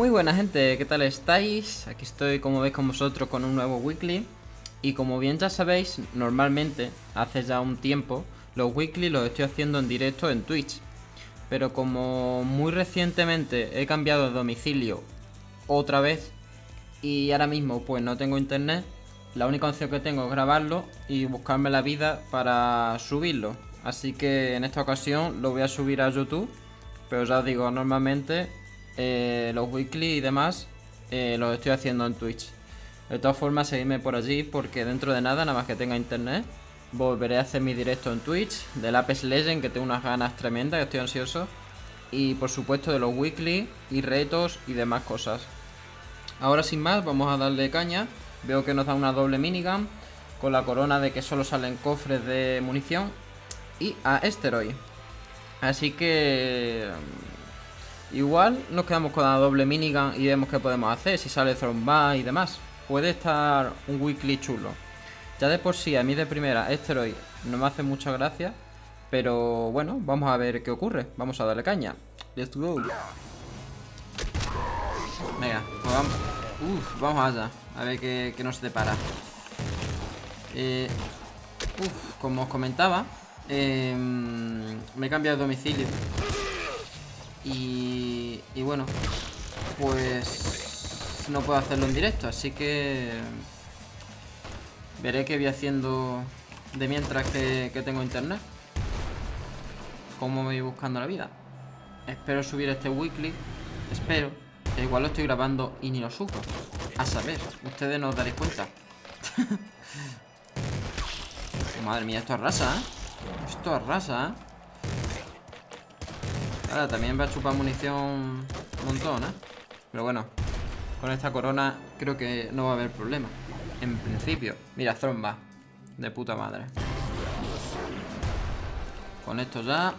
Muy buena gente, ¿qué tal estáis? Aquí estoy como veis con vosotros con un nuevo weekly. Y como bien ya sabéis, normalmente, hace ya un tiempo, los weekly los estoy haciendo en directo en Twitch. Pero como muy recientemente he cambiado de domicilio otra vez y ahora mismo pues no tengo internet, la única opción que tengo es grabarlo y buscarme la vida para subirlo. Así que en esta ocasión lo voy a subir a YouTube. Pero ya os digo, normalmente los weekly y demás los estoy haciendo en Twitch. De todas formas, seguidme por allí porque dentro de nada más que tenga internet, volveré a hacer mi directo en Twitch del Apex Legends, que tengo unas ganas tremendas, que estoy ansioso. Y por supuesto de los weekly y retos y demás cosas. Ahora sin más, vamos a darle caña. Veo que nos da una doble minigun con la corona de que solo salen cofres de munición y a Asteroid. Así que igual nos quedamos con la doble minigun y vemos qué podemos hacer, si sale Thrombah y demás. Puede estar un weekly chulo. Ya de por sí, a mí de primera, Asteroid no me hace mucha gracia. Pero bueno, vamos a ver qué ocurre. Vamos a darle caña. Let's go. Venga, pues vamos. Vamos allá. A ver qué nos depara. Como os comentaba, me he cambiado de domicilio. Y bueno, pues no puedo hacerlo en directo, así que veré qué voy haciendo de mientras que tengo internet. Cómo me voy buscando la vida. Espero subir este weekly. Espero. Que igual lo estoy grabando y ni lo subo. A saber, ustedes no os daréis cuenta. Madre mía, esto arrasa, ¿eh? Esto arrasa, ¿eh? Ahora también va a chupar munición un montón, ¿eh? Pero bueno, con esta corona creo que no va a haber problema. En principio. Mira, Thrombah. De puta madre. Con esto ya.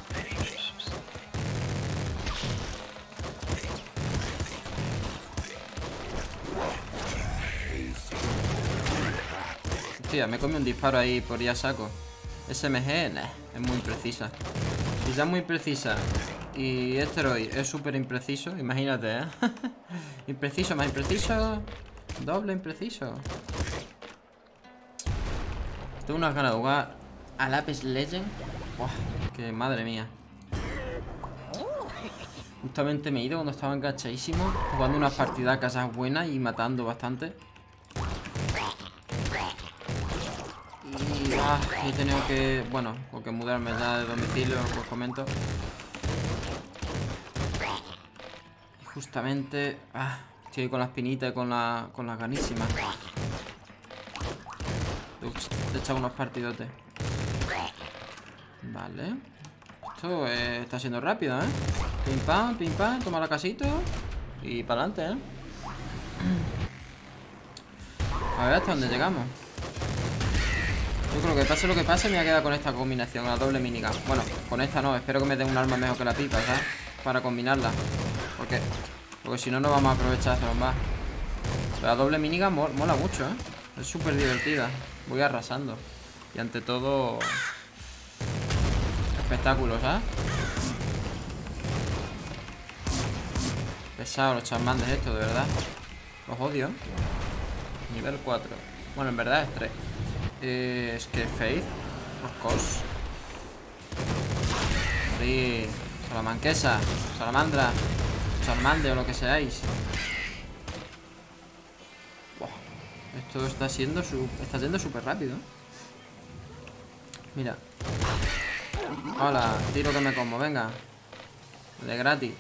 Hostia, me come un disparo ahí por ya saco. SMG, nah, es muy imprecisa. Si ya es muy imprecisa y Asteroid es súper impreciso, imagínate, ¿eh? Impreciso más impreciso. Doble impreciso. Tengo unas ganas de jugar al Apex Legends. Buah, que madre mía. Justamente me he ido cuando estaba enganchadísimo, jugando unas partidacas buenas y matando bastante. Y he tenido que, bueno, tengo que mudarme ya de domicilio, os comento. Y justamente, estoy con la espinita y con las ganísimas. He echado unos partidotes. Vale. Esto está siendo rápido, ¿eh? Pim pam, toma la casito. Y para adelante, ¿eh? A ver hasta dónde llegamos. Yo creo que pase lo que pase me voy a quedar con esta combinación, la doble minigun. Bueno, con esta no, espero que me den un arma mejor que la pipa, ¿sabes? Para combinarla. Porque si no, no vamos a aprovechar hacerlo más. Pero la doble minigun mola mucho, ¿eh? Es súper divertida. Voy arrasando. Y ante todo, espectáculo, ¿sabes? Pesados los Charmanders estos, de verdad. Los odio. Nivel 4. Bueno, en verdad es 3. Es que Faith, of course. Sí, Salamanquesa, Salamandra, Charmander o lo que seáis. Wow. Esto está siendo súper rápido. Mira. Hola, tiro que me como, venga. De gratis.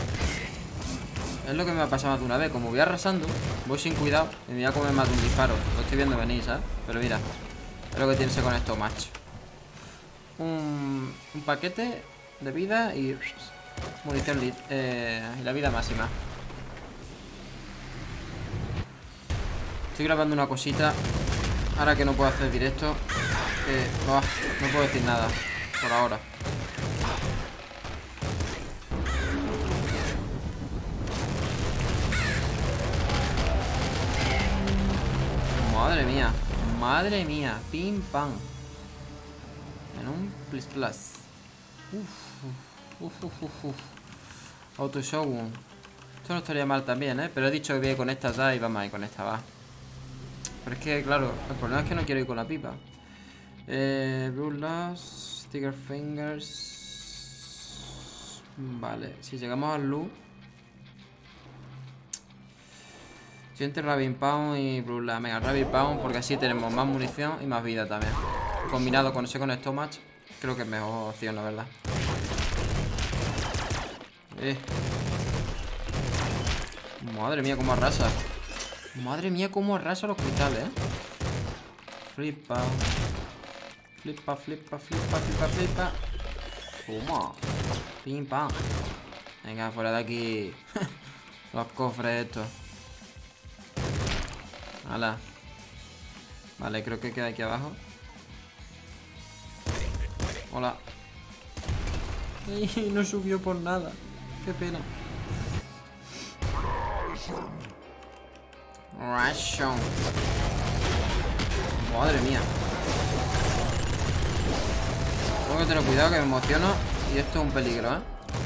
Es lo que me ha pasado más de una vez. Como voy arrasando, voy sin cuidado y me voy a comer más de un disparo. Lo estoy viendo venir, ¿sabes? Pero mira, es lo que tienes con esto, macho. Un paquete de vida y munición y la vida máxima. Estoy grabando una cosita ahora que no puedo hacer directo. No puedo decir nada por ahora. Madre mía, pim pam. En un plus plus. Auto Shogun. Esto no estaría mal también, ¿eh? Pero he dicho que voy a ir con esta ya y vamos a ir con esta, va. Pero es que, claro, el problema es que no quiero ir con la pipa. Brulas, Sticker Fingers. Vale, si llegamos al loot. Yo entre Rabbit Pound y Brulas. Venga, Rabbit Pound, porque así tenemos más munición y más vida también. Combinado con ese con Stomach, creo que es mejor opción, la verdad. Madre mía, cómo arrasa. Madre mía, cómo arrasa los cristales, Flipa. Flipa, flipa, flipa, flipa, flipa. Toma. Pim, pam. Venga, fuera de aquí. Los cofres estos. Hala. Vale, creo que queda aquí abajo. Hola. Ay, no subió por nada. Qué pena. Ration. Madre mía. Tengo que tener cuidado que me emociono. Y esto es un peligro,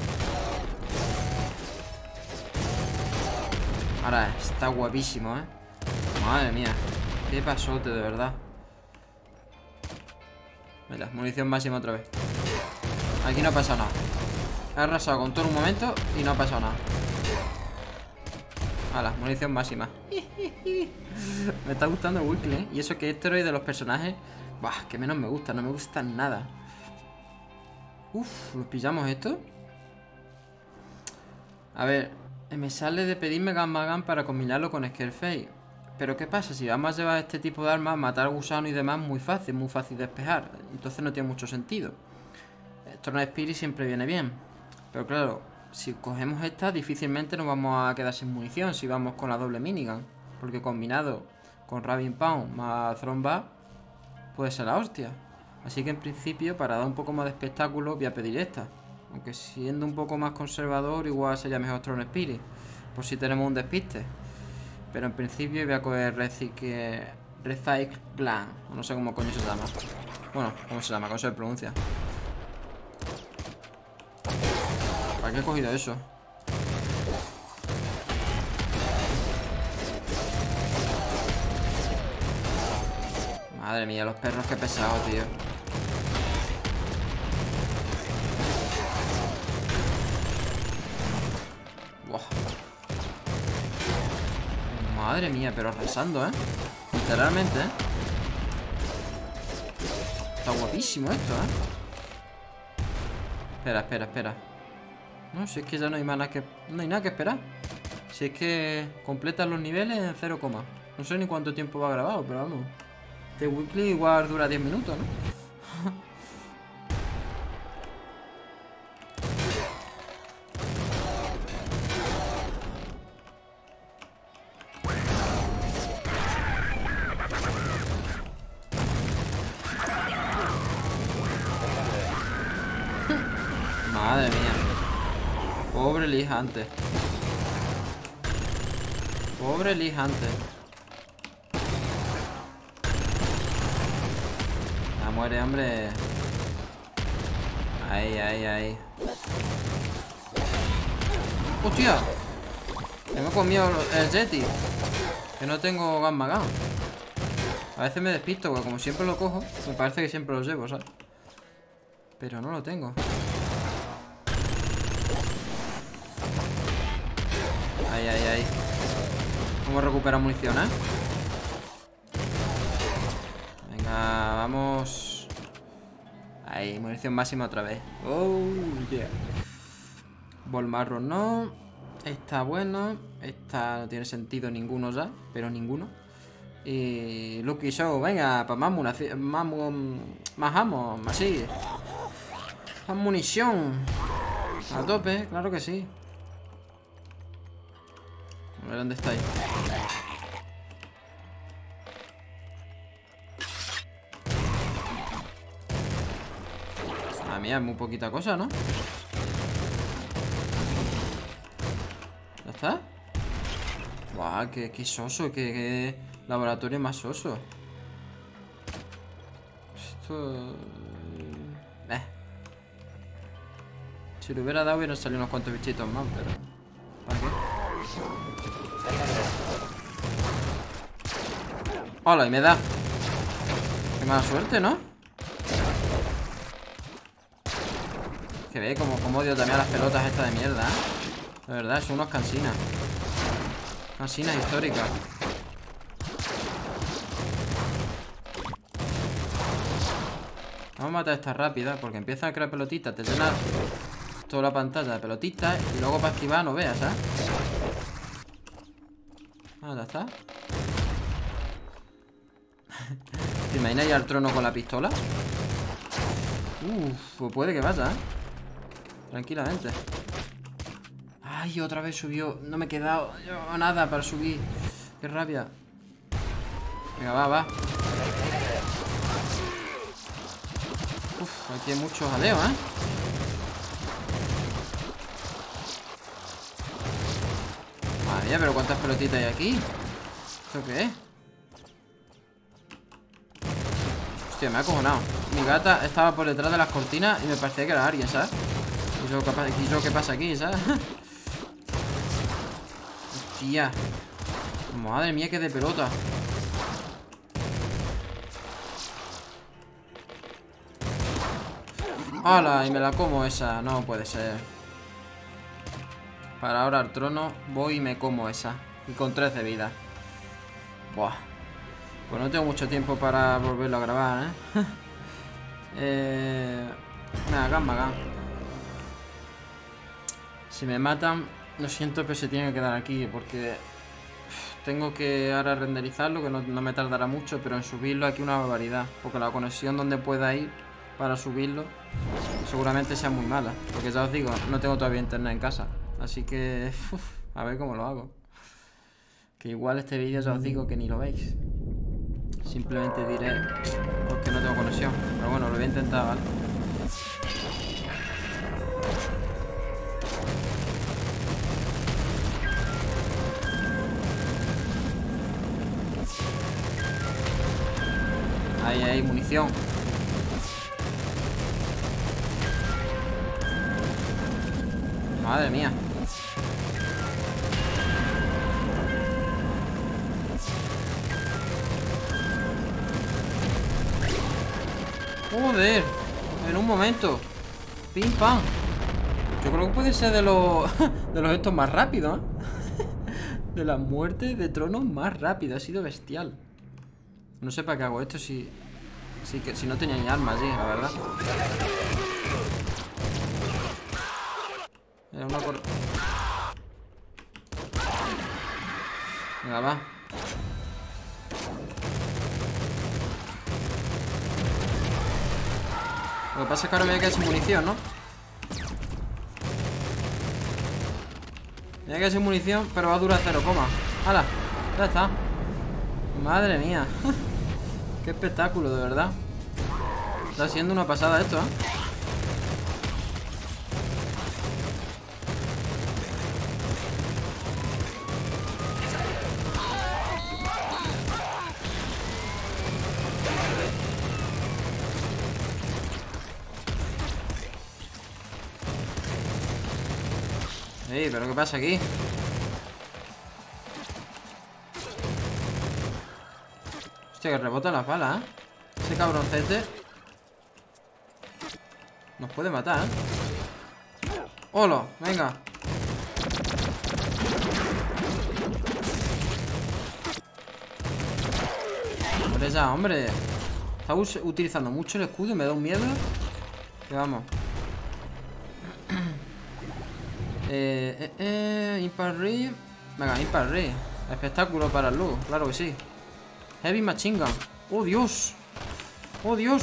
Ahora, está guapísimo, Madre mía. Qué pasote, de verdad. Mira, munición máxima otra vez. Aquí no ha pasado nada. He arrasado con todo en un momento y no ha pasado nada. Hala, munición máxima. Me está gustando el weekly, Y eso que este es de los personajes que menos me gusta, no me gustan nada. ¿Los pillamos esto? A ver, me sale de pedirme Gamma Gun para combinarlo con Scareface. Pero ¿qué pasa? Si vamos a llevar este tipo de armas, matar gusano y demás, muy fácil despejar. Entonces no tiene mucho sentido. Storm Spirit siempre viene bien. Pero claro, si cogemos esta, difícilmente nos vamos a quedar sin munición si vamos con la doble minigun. Porque combinado con Rabbit Pound más Thromba, puede ser la hostia. Así que en principio, para dar un poco más de espectáculo, voy a pedir esta. Aunque siendo un poco más conservador, igual sería mejor Storm Spirit. Por si tenemos un despiste. Pero en principio voy a coger Recycle Gland. No sé cómo coño se llama. Bueno, ¿cómo se llama? ¿Cómo se pronuncia? ¿Para qué he cogido eso? Madre mía, los perros, qué pesados, tío. Buah. Madre mía, pero arrasando, Literalmente, Está guapísimo esto, Espera. No, si es que ya no hay más nada que... No hay nada que esperar. Si es que completan los niveles en 0, no sé ni cuánto tiempo va grabado, pero vamos. Este weekly igual dura 10 minutos, Madre mía. Pobre lijante. Pobre lijante. Ya muere, hombre. Ahí. ¡Hostia! Tengo comido el Yeti. Que no tengo Gamma Gun. A veces me despisto, porque como siempre lo cojo, me parece que siempre lo llevo, ¿sabes? Pero no lo tengo. Ahí. ¿Cómo recupera munición, Venga, vamos. Ahí, munición máxima otra vez. Oh, yeah. Ball marrón no. Esta bueno. Esta no tiene sentido ninguno ya. Pero ninguno. Y Lucky Show, venga, para más munición. Más ammo, así. Más munición. A tope, claro que sí. A ver dónde estáis. Ah, mía, es muy poquita cosa, ¿no? ¿Ya está? Guau, qué soso, qué laboratorio más soso. Esto... Si lo hubiera dado hubiera salido unos cuantos bichitos más, pero... ¿Para qué? Hola, y me da. Qué mala suerte, ¿no? Que ve como odio también a las pelotas estas de mierda, ¿eh? De verdad, son unos cansinas. Cansinas históricas. Vamos a matar a esta rápida, porque empieza a crear pelotitas. Te llena toda la pantalla de pelotitas. Y luego para esquivar no veas, ¿sabes? Ah, ya está. ¿Te imaginas ir al trono con la pistola? Pues puede que vaya, ¿eh? Tranquilamente. Ay, otra vez subió. No me he quedado nada para subir. Qué rabia. Venga, va. Aquí hay muchos jaleos, ¿eh? Madre mía, pero ¿cuántas pelotitas hay aquí? ¿Esto qué es? Hostia, me ha acojonado. Mi gata estaba por detrás de las cortinas y me parecía que era alguien, ¿sabes? ¿Y yo qué pasa aquí, ¿sabes? Hostia. Madre mía, que de pelota. ¡Hala! Y me la como esa. No puede ser. Para ahora al trono voy y me como esa. Y con 3 de vida. Buah. Pues no tengo mucho tiempo para volverlo a grabar, ¿eh? Nada, Magan. Si me matan, lo siento, pero se tiene que quedar aquí. Porque tengo que ahora renderizarlo, que no me tardará mucho. Pero en subirlo aquí una barbaridad. Porque la conexión donde pueda ir para subirlo seguramente sea muy mala. Porque ya os digo, no tengo todavía internet en casa. Así que a ver cómo lo hago. Que igual este vídeo ya os digo que ni lo veis. Simplemente diré porque no tengo conexión. Pero bueno, lo voy a intentar, ¿vale? Ahí hay munición. Madre mía. Joder. En un momento. Pim pam. Yo creo que puede ser de los estos más rápidos, ¿eh? De las muertes de tronos más rápido. Ha sido bestial. No sé para qué hago esto si no tenía ni armas allí, la verdad. Era una por... Venga, va. Lo que pasa es que ahora me voy a quedar sin munición, ¿no? Me voy a quedar sin munición, pero va a durar 0, ¡hala! Ya está. Madre mía. Qué espectáculo, de verdad. Está siendo una pasada esto, ¿eh? Ey, ¿pero qué pasa aquí? Hostia, que rebota las balas, ¿eh? Ese cabroncete nos puede matar, ¿eh? ¡Hola! Venga. Hombre, ya, hombre. Está utilizando mucho el escudo y me da un miedo. Que vamos. Impact Ray. Venga, Impact Ray. Espectáculo para el logo, claro que sí. Heavy Machine Gun. ¡Oh, Dios! ¡Oh, Dios!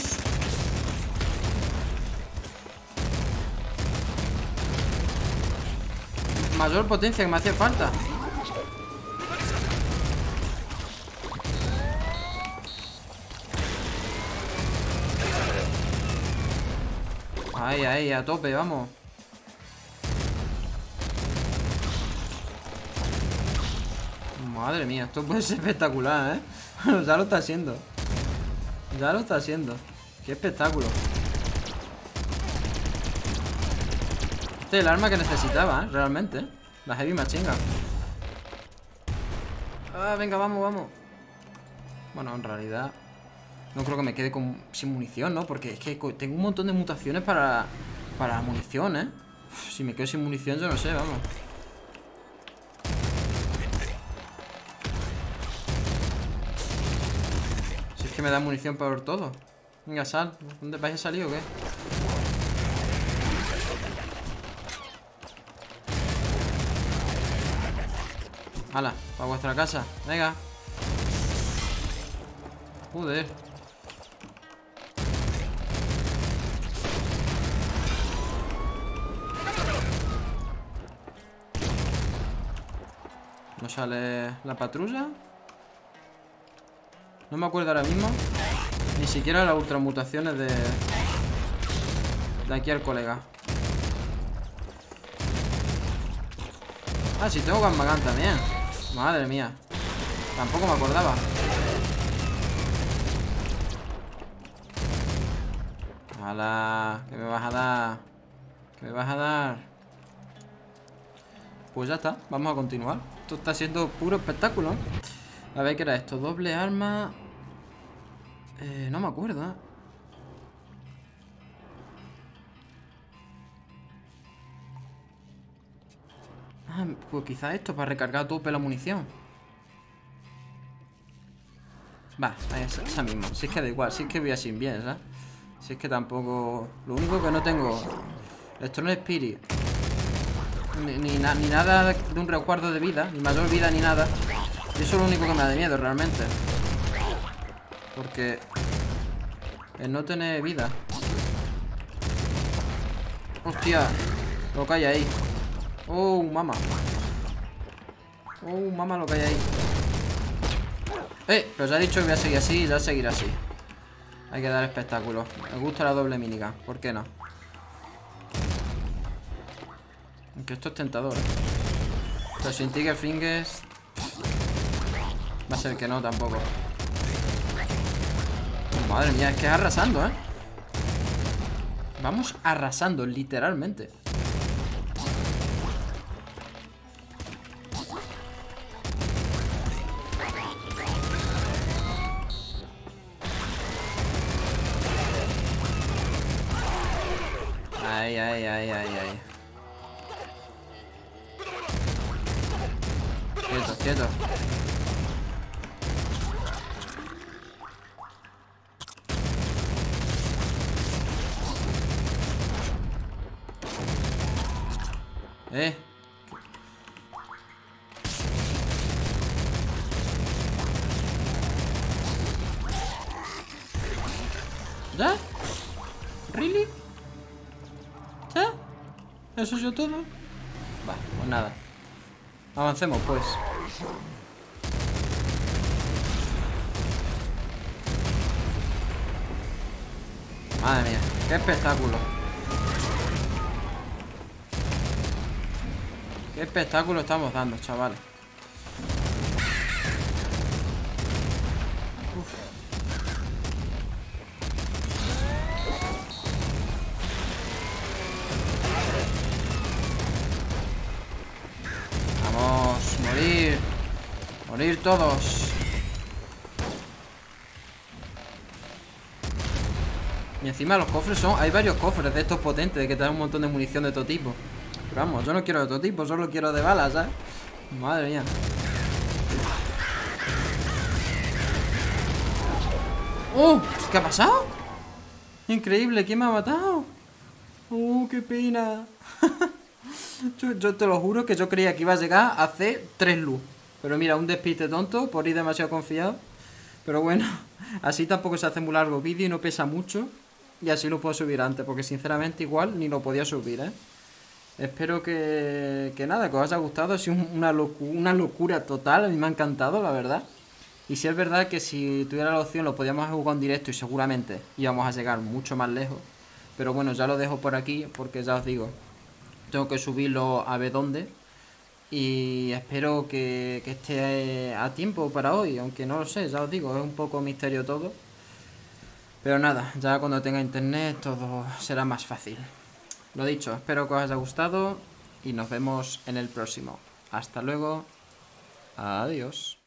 Mayor potencia que me hacía falta. Ahí, ahí, a tope, vamos. Madre mía, esto puede ser espectacular, ¿eh? Ya lo está haciendo. Ya lo está haciendo. Qué espectáculo. Este es el arma que necesitaba, ¿eh? Realmente, ¿eh? La Heavy Machine Gun. Ah, venga, vamos, vamos. Bueno, en realidad no creo que me quede sin munición, ¿no? Porque es que tengo un montón de mutaciones para munición, ¿eh? Uf, si me quedo sin munición yo no sé, vamos. Si es que me da munición por todo. Venga, sal. ¿Dónde vais a salir o qué? Hala, para vuestra casa. Venga. Joder. ¿No sale la patrulla? No me acuerdo ahora mismo. Ni siquiera las ultramutaciones de aquí al colega. Ah, sí, tengo Gambagan también. Madre mía. Tampoco me acordaba. ¡Hala! ¿Qué me vas a dar? ¿Qué me vas a dar? Pues ya está, vamos a continuar. Esto está siendo puro espectáculo. A ver, ¿qué era esto? Doble arma. No me acuerdo, ¿eh? Ah, pues quizás esto para recargar a tope la munición. Va, esa misma. Si es que da igual, si es que voy así bien, ¿sabes? Si es que tampoco... Lo único que no tengo... Strong Spirit. Ni nada de un resguardo de vida. Ni mayor vida ni nada. Y eso es lo único que me da de miedo realmente. Porque... el no tener vida. Hostia. Lo que hay ahí. Oh, mamá. Oh, mamá, lo que hay ahí. Pero ya he dicho que voy a seguir así y ya seguir así. Hay que dar espectáculo. Me gusta la doble minigun, ¿por qué no? Aunque esto es tentador, ¿eh? Pero sin Tiger Fingers va a ser que no tampoco. Madre mía, es que es arrasando, ¿eh? Vamos arrasando, literalmente. Ay, ay, ay, ay, ay. Quieto, quieto. ¿Ya? ¿Really? ¿Ya? ¿Eso es yo todo? Va, pues nada. Avancemos, pues. Madre mía, qué espectáculo. Qué espectáculo estamos dando, chavales. Vamos, morir. Morir todos. Y encima los cofres son... Hay varios cofres de estos potentes, de que te dan un montón de munición de todo tipo. Pero vamos, yo no quiero de todo tipo, solo quiero de balas, ¿sabes? Madre mía. ¡Oh! ¿Qué ha pasado? Increíble, ¿quién me ha matado? ¡Oh, qué pena! Yo te lo juro que yo creía que iba a llegar a hacer 3 luz. Pero mira, un despiste tonto por ir demasiado confiado. Pero bueno, así tampoco se hace muy largo vídeo y no pesa mucho. Y así lo puedo subir antes, porque sinceramente igual ni lo podía subir, ¿eh? Espero que nada, que os haya gustado. Ha sido una locura total, a mí me ha encantado, la verdad. Y si es verdad que si tuviera la opción lo podíamos jugar en directo y seguramente íbamos a llegar mucho más lejos. Pero bueno, ya lo dejo por aquí porque ya os digo, tengo que subirlo a ver dónde. Y espero que esté a tiempo para hoy, aunque no lo sé, ya os digo, es un poco misterio todo. Pero nada, ya cuando tenga internet todo será más fácil. Lo dicho, espero que os haya gustado y nos vemos en el próximo. Hasta luego. Adiós.